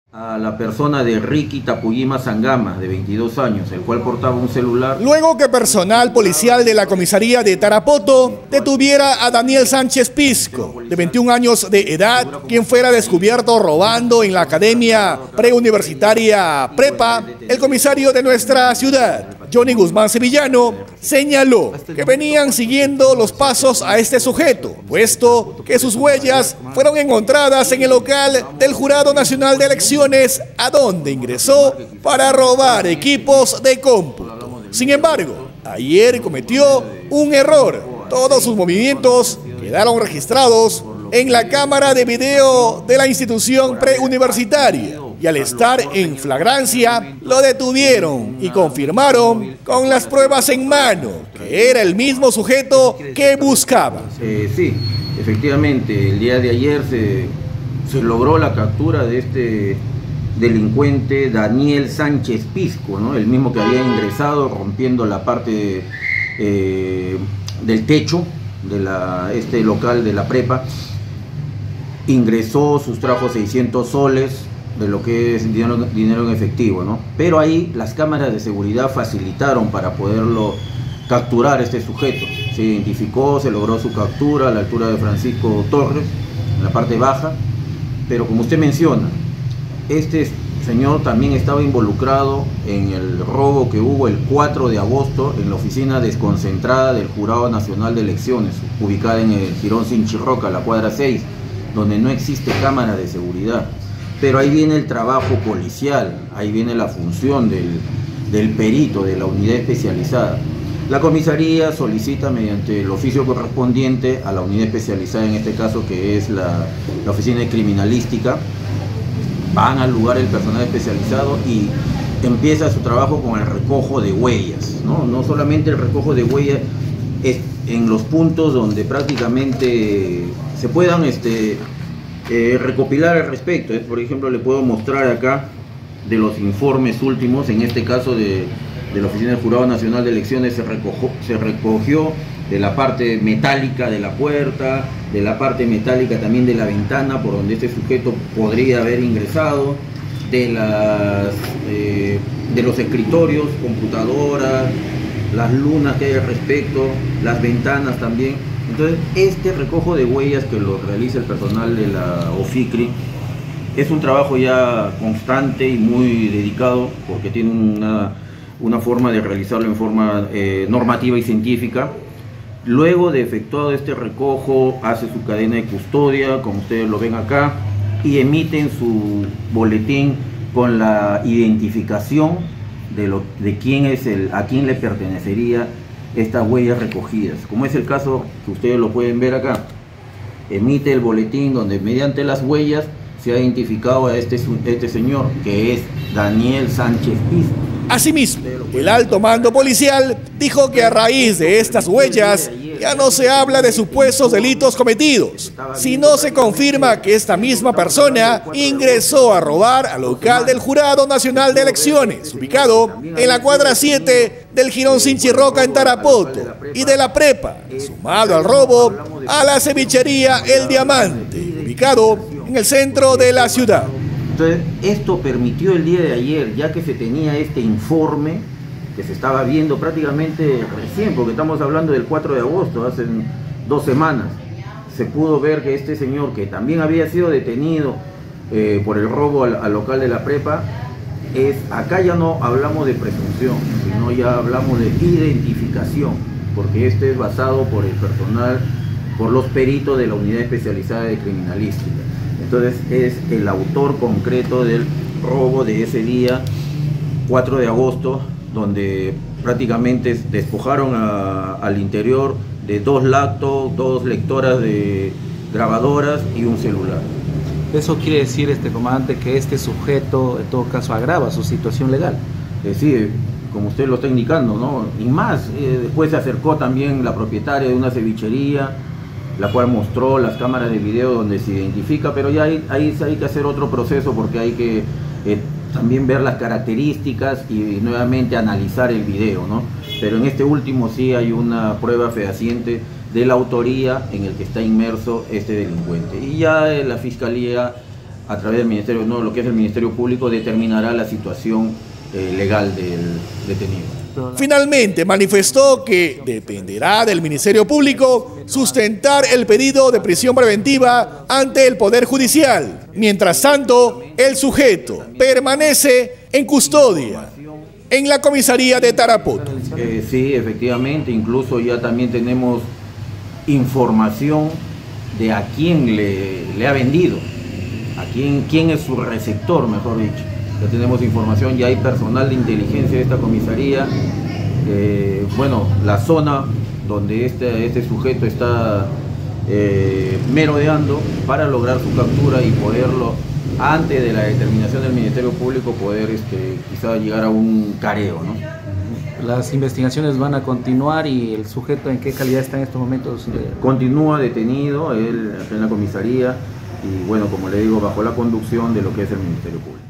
A la persona de Ricky Tapuyima Sangama, de 22 años, el cual portaba un celular. Luego que personal policial de la comisaría de Tarapoto detuviera a Daniel Sánchez Pisco, de 21 años de edad, quien fuera descubierto robando en la academia preuniversitaria Prepa, el comisario de nuestra ciudad, Johnny Guzmán Sevillano, señaló que venían siguiendo los pasos a este sujeto, puesto que sus huellas fueron encontradas en el local del Jurado Nacional de Elecciones, a donde ingresó para robar equipos de cómputo. Sin embargo, ayer cometió un error. Todos sus movimientos quedaron registrados en la cámara de video de la institución preuniversitaria. Y al estar en flagrancia, lo detuvieron y confirmaron con las pruebas en mano que era el mismo sujeto que buscaban. Sí, efectivamente, el día de ayer se logró la captura de este delincuente Daniel Sánchez Pisco, ¿no? El mismo que había ingresado rompiendo la parte del techo de este local de la prepa. Ingresó, sustrajo 600 soles de lo que es dinero en efectivo, ¿no? Pero ahí las cámaras de seguridad facilitaron para poderlo capturar este sujeto. Se identificó, se logró su captura a la altura de Francisco Torres, en la parte baja, pero como usted menciona, este señor también estaba involucrado en el robo que hubo el 4 de agosto en la oficina desconcentrada del Jurado Nacional de Elecciones, ubicada en el Jirón Sinchirroca, la cuadra 6, donde no existe cámara de seguridad. Pero ahí viene el trabajo policial, ahí viene la función del perito, de la unidad especializada. La comisaría solicita mediante el oficio correspondiente a la unidad especializada, en este caso que es la oficina de criminalística. Van al lugar el personal especializado y empieza su trabajo con el recojo de huellas, ¿no? No solamente el recojo de huellas en los puntos donde prácticamente se puedan recopilar al respecto. Por ejemplo, le puedo mostrar acá de los informes últimos, en este caso de la Oficina del Jurado Nacional de Elecciones, se recogió de la parte metálica de la puerta, de la parte metálica también de la ventana por donde este sujeto podría haber ingresado, de los escritorios, computadoras, las lunas que hay al respecto, las ventanas también. Entonces, este recojo de huellas que lo realiza el personal de la OFICRI es un trabajo ya constante y muy dedicado, porque tiene una forma de realizarlo en forma normativa y científica. Luego de efectuado este recojo, hace su cadena de custodia, como ustedes lo ven acá, y emiten su boletín con la identificación de quién es a quién le pertenecería estas huellas recogidas, como es el caso que ustedes lo pueden ver acá. Emite el boletín donde mediante las huellas se ha identificado a este señor, que es Daniel Sánchez Pisco. Asimismo, el alto mando policial dijo que a raíz de estas huellas ya no se habla de supuestos delitos cometidos, sino se confirma que esta misma persona ingresó a robar al local del Jurado Nacional de Elecciones, ubicado en la cuadra 7 del Jirón Sinchirroca en Tarapoto, y de la prepa, sumado al robo a la cevichería El Diamante, ubicado en el centro de la ciudad. Entonces, esto permitió el día de ayer, ya que se tenía este informe que se estaba viendo prácticamente recién, porque estamos hablando del 4 de agosto, hace 2 semanas, se pudo ver que este señor, que también había sido detenido por el robo al local de la prepa, acá ya no hablamos de presunción, sino ya hablamos de identificación, porque este es basado por el personal, por los peritos de la unidad especializada de criminalística. Entonces es el autor concreto del robo de ese día 4 de agosto, donde prácticamente despojaron al interior de 2 laptops, 2 lectoras de grabadoras y un celular. Eso quiere decir, comandante, que este sujeto en todo caso agrava su situación legal. Sí, como usted lo está indicando, ¿no? Y más, después se acercó también la propietaria de una cevichería, la cual mostró las cámaras de video donde se identifica, pero ya ahí hay que hacer otro proceso, porque hay que también ver las características y nuevamente analizar el video, ¿no? Pero en este último sí hay una prueba fehaciente de la autoría en el que está inmerso este delincuente. Y ya la Fiscalía a través del Ministerio, no, lo que es el Ministerio Público, determinará la situación legal del detenido. Finalmente manifestó que dependerá del Ministerio Público sustentar el pedido de prisión preventiva ante el Poder Judicial. Mientras tanto, el sujeto permanece en custodia en la comisaría de Tarapoto. Sí, efectivamente, incluso ya también tenemos información de a quién le ha vendido, a quién es su receptor, mejor dicho. Ya tenemos información, ya hay personal de inteligencia de esta comisaría. Bueno, la zona donde este sujeto está merodeando para lograr su captura y poderlo, antes de la determinación del Ministerio Público, poder quizá llegar a un careo, ¿no? Las investigaciones van a continuar y el sujeto, ¿en qué calidad está en estos momentos? Continúa detenido él en la comisaría y bueno, como le digo, bajo la conducción de lo que es el Ministerio Público.